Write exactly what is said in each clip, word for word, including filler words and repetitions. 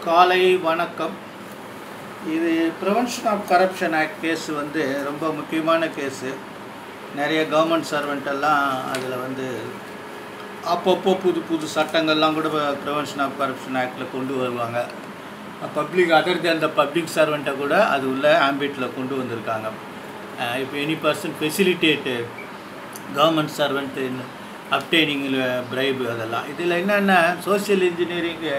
காலை வணக்கம். இது prevention of corruption act case வந்து ரொம்ப முக்கியமான கேஸு. நிறைய கவர்மெண்ட் சர்வெண்ட்டெல்லாம் அதில் வந்து அப்பப்போ புது புது சட்டங்கள்லாம் கூட ப்ரிவென்ஷன் ஆஃப் கரப்ஷன் ஆக்டில் கொண்டு வருவாங்க. Public other than the public சர்வெண்ட்டை கூட அது உள்ள ஆம்பிட்டில் கொண்டு வந்திருக்காங்க. இப்போ any person facilitate government servant in obtaining bribe அதெல்லாம். இதில் என்னென்னா சோஷியல் இன்ஜினியரிங்கு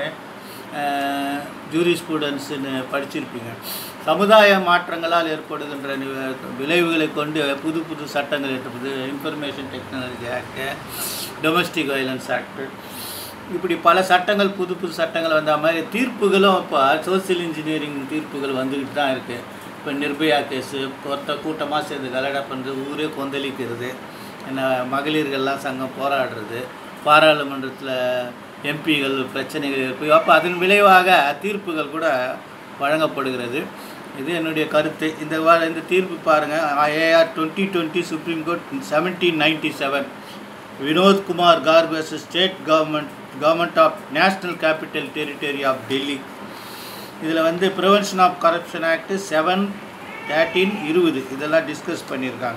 ஜூரிஸ்ப்ரூடன்ஸுன்னு படிச்சிருப்பீங்க. சமுதாய மாற்றங்களால் ஏற்படுகின்ற விளைவுகளை கொண்டு புது புது சட்டங்கள் ஏற்படுது. Information technology act, domestic violence act, இப்படி பல சட்டங்கள் புது புது சட்டங்கள் வந்த மாதிரி தீர்ப்புகளும் இப்போ சோசியல் இன்ஜினியரிங் தீர்ப்புகள் வந்துக்கிட்டு தான் இருக்குது. இப்போ நிர்பயா கேஸு, ஒருத்த கூட்டமாக சேர்ந்து கலடா பண்ணுறது, ஊரே கொந்தளிக்கிறது, என்ன மகளிர்கள்லாம் சங்கம் போராடுறது, பாராளுமன்றத்தில் எம்பிகள் பிரச்சனைகள் இருக்குது. அப்போ அதன் விளைவாக தீர்ப்புகள் கூட வழங்கப்படுகிறது. இது என்னுடைய கருத்து. இந்த வார இந்த தீர்ப்பு பாருங்கள். AR twenty twenty supreme court seventeen ninety seven Vinod Kumar Garg versus state government government of national capital territory of Delhi. இதில் வந்து prevention of corruption act seven thirteen இருபது இதெல்லாம் டிஸ்கஸ் பண்ணியிருக்காங்க.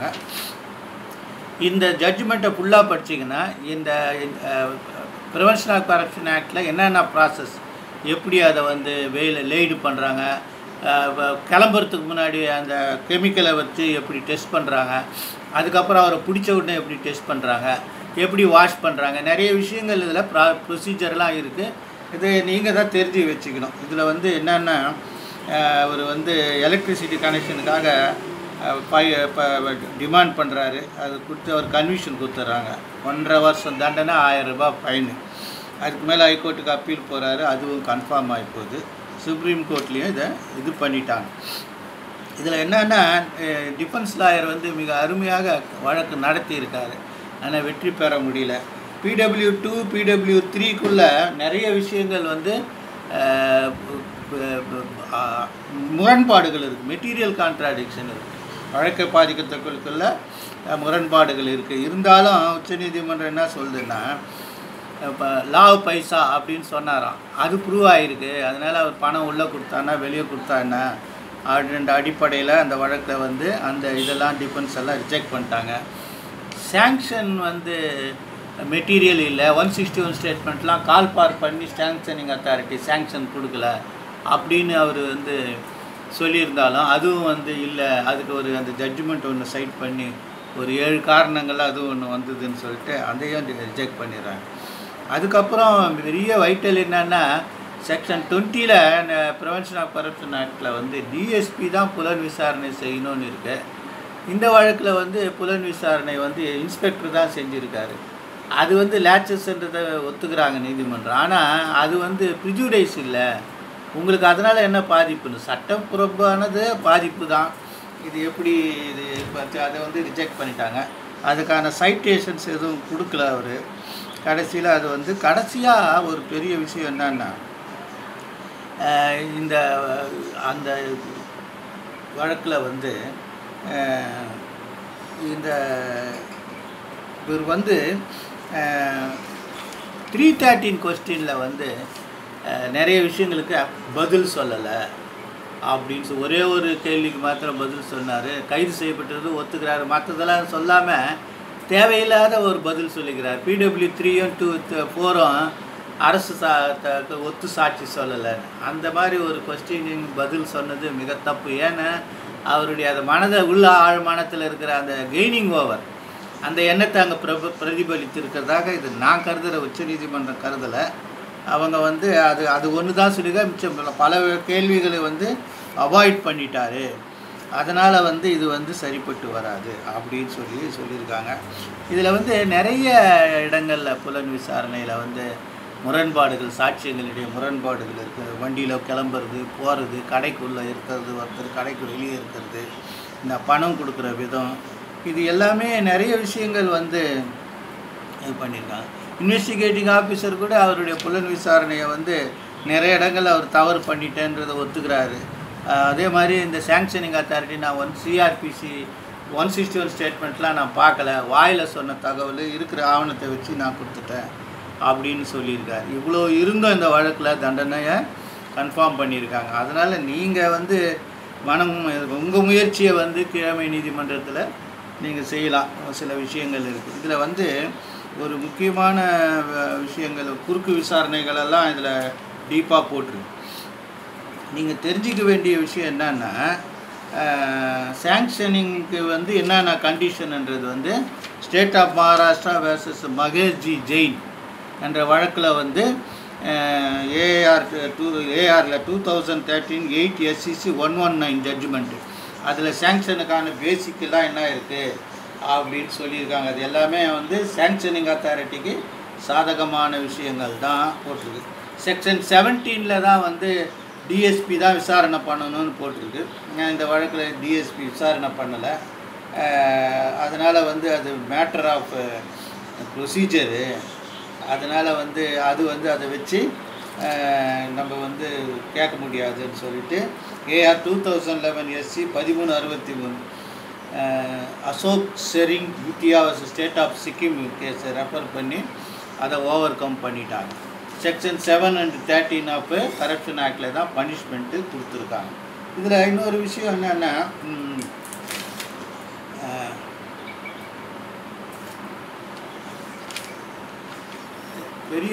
இந்த ஜட்ஜ்மெண்ட்டை ஃபுல்லாக படிச்சிங்கன்னா இந்த ப்ரிவென்ஷன் ஆஃப் கரப்ஷன் ஆக்டில் என்னென்ன ப்ராசஸ், எப்படி அதை வந்து வெயில் லேய்டு பண்ணுறாங்க, கிளம்புறதுக்கு முன்னாடி அந்த கெமிக்கலை வச்சு எப்படி டெஸ்ட் பண்ணுறாங்க, அதுக்கப்புறம் அவரை பிடிச்ச உடனே எப்படி டெஸ்ட் பண்ணுறாங்க, எப்படி வாஷ் பண்ணுறாங்க, நிறைய விஷயங்கள் இதில் ப்ரா ப்ரொசீஜர்லாம் இருக்குது. இது நீங்கள் தான் தெரிஞ்சு வச்சுக்கணும். இதில் வந்து என்னென்னா அவர் வந்து எலக்ட்ரிசிட்டி கனெக்ஷனுக்காக ஃபை இப்போ டிமாண்ட் பண்ணுறாரு. அது கொடுத்து அவர் கன்விஷன் கொடுத்துட்றாங்க. ஒன்றரை வருஷம் தண்டனை, ஆயிரம் ரூபாய் ஃபைனு. அதுக்கு மேலே ஹைகோர்ட்டுக்கு அப்பீல் போகிறாரு. அதுவும் கன்ஃபார்ம் ஆகி போகுது. சுப்ரீம் கோர்ட்லேயும் இதை இது பண்ணிட்டாங்க. இதில் என்னென்னா டிஃபென்ஸ் லாயர் வந்து மிக அருமையாக வழக்கு நடத்தியிருக்காரு. ஆனால் வெற்றி பெற முடியல. பிடபிள்யூ டூ பிடபிள்யூ த்ரீக்குள்ளே நிறைய விஷயங்கள் வந்து முரண்பாடுகள் இருக்குது. மெட்டீரியல் கான்ட்ராடிக்ஷன் இருக்குது. வழக்கை பாதிக்கத்தக்குள்ள முரண்பாடுகள் இருக்குது. இருந்தாலும் உச்சநீதிமன்றம் என்ன சொல்லுதுன்னா, இப்போ லாவ் பைசா அப்படின்னு சொன்னாராம். அது ப்ரூவ் ஆகிருக்கு. அதனால் அவர் பணம் உள்ளே கொடுத்தானா வெளியே கொடுத்தானா அப்படின்ற அடிப்படையில் அந்த வழக்கில் வந்து அந்த இதெல்லாம் டிஃபென்ஸ் எல்லாம் ரிஜெக்ட் பண்ணிட்டாங்க. சேங்ஷன் வந்து மெட்டீரியல் இல்லை. ஒன் சிக்ஸ்டி ஒன் ஸ்டேட்மெண்ட்லாம் கால் பார் பண்ணி சேங்ஷனிங் அத்தாரிட்டி சேங்ஷன் கொடுக்கல அப்படின்னு அவர் வந்து சொல்லியிருந்தாலும் அதுவும் வந்து இல்லை. அதுக்கு ஒரு அந்த ஜட்ஜ்மெண்ட் ஒன்று சைட் பண்ணி ஒரு ஏழு காரணங்கள் அதுவும் ஒன்று வந்ததுன்னு சொல்லிட்டு அதையும் ரிஜெக்ட் பண்ணிடுறாங்க. அதுக்கப்புறம் பெரிய வைட்டல் என்னென்னா செக்ஷன் டுவெண்ட்டியில் ப்ரிவென்ஷன் ஆஃப் கரப்ஷன் ஆக்டில் வந்து டிஎஸ்பி தான் புலன் விசாரணை செய்யணும்னு இருக்குது. இந்த வழக்கில் வந்து புலன் விசாரணை வந்து இன்ஸ்பெக்டர் தான் செஞ்சுருக்காரு. அது வந்து லேச்சஸ்ன்றதை ஒத்துக்கிறாங்க நீதிமன்றம். ஆனால் அது வந்து ப்ரிஜுடைஸ் இல்லை. உங்களுக்கு அதனால் என்ன பாதிப்புன்னு சட்டப்புறம்பானது பாதிப்பு தான். இது எப்படி இது பார்த்து அதை வந்து ரிஜெக்ட் பண்ணிட்டாங்க. அதுக்கான சைட்டேஷன்ஸ் எதுவும் கொடுக்கல அவர். கடைசியில் அது வந்து கடைசியாக ஒரு பெரிய விஷயம் என்னன்னா, இந்த அந்த வழக்கில் வந்து இந்த இவர் வந்து த்ரீ தேர்ட்டின் கொஸ்டினில் வந்து நிறைய விஷயங்களுக்கு பதில் சொல்லலை அப்படின்னு சொல்லி ஒரே ஒரு கேள்விக்கு மாத்திரம் பதில் சொன்னார். கைது செய்யப்பட்டது ஒத்துக்கிறாரு. மற்றதெல்லாம் சொல்லாமல் தேவையில்லாத ஒரு பதில் சொல்லிக்கிறார். பிடபிள்யூ த்ரீயும் டூ ஃபோரும் அரசு சா ஒத்து சாட்சி சொல்லலை. அந்த மாதிரி ஒரு கொஸ்டினிங் பதில் சொன்னது மிக தப்பு. ஏன்னா அவருடைய அந்த மனதை உள்ள ஆழ்மனத்தில் இருக்கிற அந்த கெய்னிங் ஓவர் அந்த எண்ணத்தை அங்கே பிரப பிரதிபலித்து இருக்கிறதாக இது நான் கருதுகிற உச்சநீதிமன்றம் கருதலை. அவங்க வந்து அது அது ஒன்று தான் சொல்லிக்க மிச்சம் பல கேள்விகளை வந்து அவாய்ட் பண்ணிட்டாரு. அதனால் வந்து இது வந்து சரிப்பட்டு வராது அப்படின்னு சொல்லி சொல்லியிருக்காங்க. இதில் வந்து நிறைய இடங்களில் புலன் விசாரணையில் வந்து முரண்பாடுகள், சாட்சியங்களுடைய முரண்பாடுகள் இருக்குது. வண்டியில் கிளம்புறது, போகிறது, கடைக்குள்ளே இருக்கிறது, ஒருத்தர் கடைக்கு வெளியே இருக்கிறது, இந்த பணம் கொடுக்குற விதம், இது எல்லாமே நிறைய விஷயங்கள் வந்து இது பண்ணியிருக்காங்க. இன்வெஸ்டிகேட்டிங் ஆஃபீஸர் கூட அவருடைய புலன் விசாரணையை வந்து நிறைய இடங்களில் அவர் தவறு பண்ணிட்டேன்றதை ஒத்துக்கிறாரு. அதே மாதிரி இந்த சேங்ஷனிங் அத்தாரிட்டி நான் one CrPC one sixty one ஸ்டேட்மெண்ட்லாம் நான் பார்க்கல, வாயில் சொன்ன தகவல் இருக்கிற ஆவணத்தை வச்சு நான் கொடுத்துட்டேன் அப்படின்னு சொல்லியிருக்கார். இவ்வளோ இருந்தும் இந்த வழக்கில் தண்டனையை கன்ஃபார்ம் பண்ணியிருக்காங்க. அதனால் நீங்கள் வந்து மனம் உங்கள் முயற்சியை வந்து கீழமை நீதிமன்றத்தில் நீங்கள் செய்யலாம். சில விஷயங்கள் இருக்குது இதில். வந்து ஒரு முக்கியமான விஷயங்கள் குறுக்கு விசாரணைகளெல்லாம் இதில் டீப்பாக போட்டிருக்கு. நீங்கள் தெரிஞ்சிக்க வேண்டிய விஷயம் என்னன்னா, சாங்ஷனிங்க்கு வந்து என்னென்ன கண்டிஷன்ன்றது வந்து state of Maharashtra versus Mahesh G Jain என்ற வழக்கில் வந்து ஏஆர் டூ ஏஆரில் two thousand thirteen eight SCC one one nine judgment. அதில் சாங்ஷனுக்கான பேசிக்கெல்லாம் என்ன இருக்குது அப்படின்னு சொல்லியிருக்காங்க. அது எல்லாமே வந்து சாங்ஷனிங் அத்தாரிட்டிக்கு சாதகமான விஷயங்கள் தான் போட்டிருக்கு. செக்ஷன் செவன்டீனில் தான் வந்து டிஎஸ்பி தான் விசாரணை பண்ணணும்னு போட்டிருக்கு. இந்த வழக்கில் டிஎஸ்பி விசாரணை பண்ணலை. அதனால் வந்து அது மேட்டர் ஆஃப் ப்ரொசீஜரு. அதனால் வந்து அது வந்து அதை வச்சு நம்ம வந்து கேட்க முடியாதுன்னு சொல்லிட்டு AR two thousand eleven SC பதிமூணு அறுபத்தி மூணு அசோக் செரிங் புட்டியா ஸ்டேட் ஆஃப் சிக்கிம் கேஸை ரெஃபர் பண்ணி அதை ஓவர் கம் பண்ணிட்டாங்க. Section seven and thirteen of corruption ஆக்டில் தான் பனிஷ்மெண்ட்டு கொடுத்துருக்காங்க. இதில் இன்னொரு விஷயம் என்னென்னா, பெரிய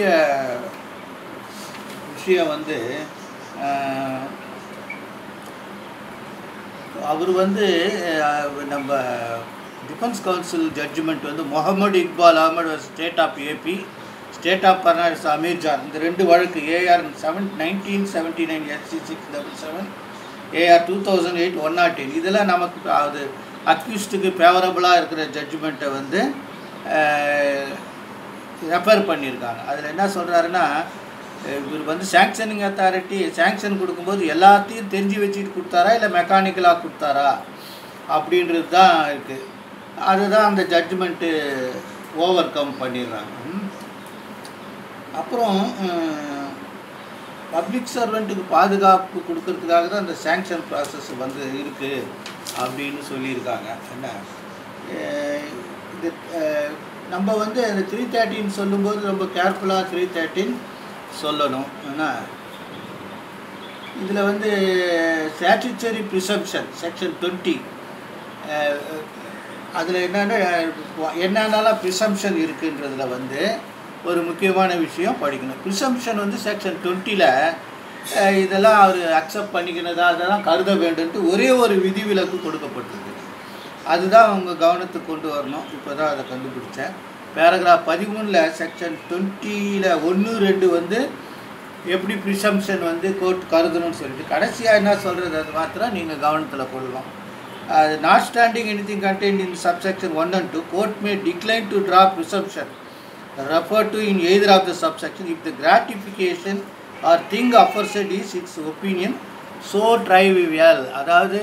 விஷயம் வந்து அவர் வந்து நம்ம டிஃபென்ஸ் கவுன்சில் ஜட்ஜ்மெண்ட் வந்து Mohammed Iqbal Ahmed state of AP, state of Karnataka Amir Jan, இந்த ரெண்டு வழக்கு AR seven nineteen seventy nine SC six double seven AR two thousand eight one nought eight இதெல்லாம் நமக்கு அது அக்யூஸ்டுக்கு ஃபேவரபுளாக இருக்கிற ஜட்ஜ்மெண்ட்டை வந்து ரெஃபர் பண்ணியிருக்காங்க. அதில் என்ன சொல்கிறாருன்னா, இவர் வந்து சாங்ஷனிங் அத்தாரிட்டி சாங்ஷன் கொடுக்கும்போது எல்லாத்தையும் தெரிஞ்சு வச்சுட்டு கொடுத்தாரா இல்லை மெக்கானிக்கலாக கொடுத்தாரா அப்படின்றது தான் இருக்குது. அதுதான் அந்த ஜட்ஜ்மெண்ட்டு ஓவர் கம் பண்ணிடுறாங்க. அப்புறம் பப்ளிக் சர்வெண்ட்டுக்கு பாதுகாப்பு கொடுக்கறதுக்காக தான் அந்த சாங்ஷன் ப்ராசஸ் வந்து இருக்குது அப்படின்னு சொல்லியிருக்காங்க. என்ன இது நம்ம வந்து அந்த த்ரீ தேர்ட்டின்னு சொல்லும்போது ரொம்ப கேர்ஃபுல்லாக த்ரீ தேர்ட்டின் சொல்லணும். ஏன்னா இதில் வந்து ஸ்டாட்யூட்டரி ப்ரிசம்ப்ஷன் செக்ஷன் டுவெண்ட்டி அதில் என்னென்ன என்னென்னலாம் ப்ரிசம்ப்ஷன் இருக்குன்றதில் வந்து ஒரு முக்கியமான விஷயம் படிக்கணும். ப்ரிசம்ப்ஷன் வந்து செக்ஷன் டுவெண்ட்டியில் இதெல்லாம் அவர் அக்செப்ட் பண்ணிக்கிறதா அதெல்லாம் கருத வேண்டும்ட்டு ஒரே ஒரு விதிவிலக்கு கொடுக்கப்பட்டிருக்கு. அதுதான் அவங்க கவனத்துக்கு கொண்டு வரணும். இப்போ தான் அதை கண்டுபிடிச்சேன். பேராகிராஃப் பதிமூணில் செக்ஷன் டுவெண்ட்டியில் ஒன்று ரெண்டு வந்து எப்படி ப்ரிசம்ப்ஷன் வந்து கோர்ட் கருதணும்னு சொல்லிட்டு கடைசியாக என்ன சொல்கிறது அது மாத்திரம் நீங்கள் கவனத்தில் கொள்ளலாம். அது notwithstanding anything contained in subsection one and two court may decline to draw presumption referred to in either of the subsection if the gratification or thing aforesaid is its opinion so trivial. அதாவது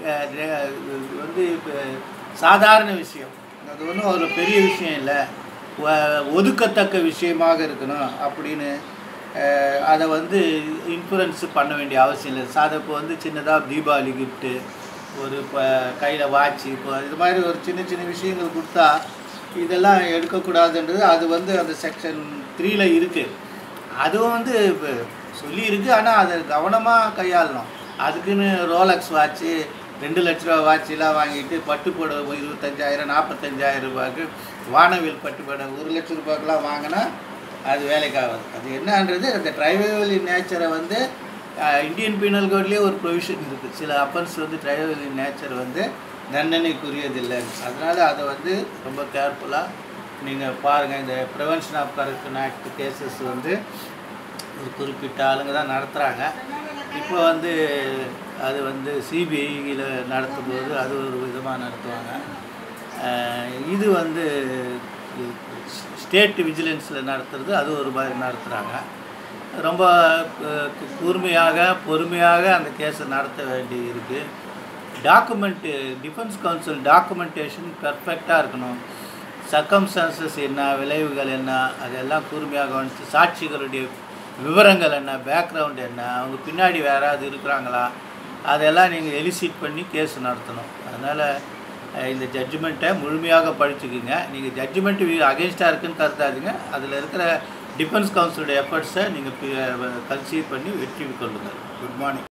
வந்து சாதாரண விஷயம், அது ஒன்றும் ஒரு பெரிய விஷயம் இல்லை, ஒதுக்கத்தக்க விஷயமாக இருக்கணும் அப்படின்னு அதை வந்து இன்ஃப்ளூயன்ஸ் பண்ண வேண்டிய அவசியம் இல்லை. சாதா இப்போ வந்து சின்னதாக தீபாவளி கிஃப்ட்டு, ஒரு இப்போ கையில் வாட்சி, இப்போ இது மாதிரி ஒரு சின்ன சின்ன விஷயங்கள் கொடுத்தா இதெல்லாம் எடுக்கக்கூடாதுன்றது அது வந்து அந்த செக்ஷன் த்ரீயில் இருக்குது. அதுவும் வந்து இப்போ சொல்லியிருக்கு. ஆனால் அதை கவனமாக கையாளணும். அதுக்குன்னு ரோலக்ஸ் வாட்ச்சு ரெண்டு லட்ச ரூபா வாட்செலாம் வாங்கிட்டு பட்டு புடவை இருபத்தஞ்சாயிரம் நாற்பத்தஞ்சாயிரம் ரூபாய்க்கு வானவில் பட்டு புடவை ஒரு லட்ச ரூபாய்க்கெலாம் வாங்கினா அது வேலைக்காகாது. அது என்னன்றது அந்த ட்ரைவல் இன் நேச்சரை வந்து இந்தியன் பீனல் கோட்லேயே ஒரு ப்ரொவிஷன் இருக்குது. சில அஃபென்ஸ் வந்து ட்ரைவல் இன் நேச்சர் வந்து தண்டனைக்குரியதில்லை. அதனால் அதை வந்து ரொம்ப கேர்ஃபுல்லாக நீங்கள் பாருங்கள். இந்த prevention of corruption act cases வந்து ஒரு குறிப்பிட்ட ஆளுங்க தான் நடத்துகிறாங்க. இப்போ வந்து அது வந்து சிபிஐயில் நடத்தும்போது அது ஒரு விதமாக நடத்துவாங்க. இது வந்து ஸ்டேட் விஜிலன்ஸில் நடத்துறது அது ஒரு மாதிரி நடத்துகிறாங்க. ரொம்ப கூர்மையாக பொறுமையாக அந்த கேஸை நடத்த வேண்டி இருக்குது. டாக்குமெண்ட்டு டிஃபென்ஸ் கவுன்சில் டாக்குமெண்டேஷன் பர்ஃபெக்டாக இருக்கணும். சர்க்கம்ஸ்டான்சஸ் என்ன, விளைவுகள் என்ன, அதெல்லாம் கூர்மையாக கவனித்து சாட்சிகளுடைய விவரங்கள் என்ன, பேக்ரவுண்ட் என்ன, அவங்க பின்னாடி வேறு யாராவது இருக்கிறாங்களா, அதெல்லாம் நீங்கள் எலிசிட் பண்ணி கேஸ் நடத்தணும். அதனால் இந்த ஜட்ஜ்மெண்ட்டை முழுமையாக படிச்சுக்குங்க. நீங்கள் ஜட்ஜ்மெண்ட்டு அகென்ஸ்டாக இருக்குதுன்னு கருத்தாதீங்க. அதில் இருக்கிற டிஃபென்ஸ் கவுன்சிலோட எஃபர்ட்ஸை நீங்கள் கன்சீவ் பண்ணி வெற்றி கொள்ளுங்கள். Good morning.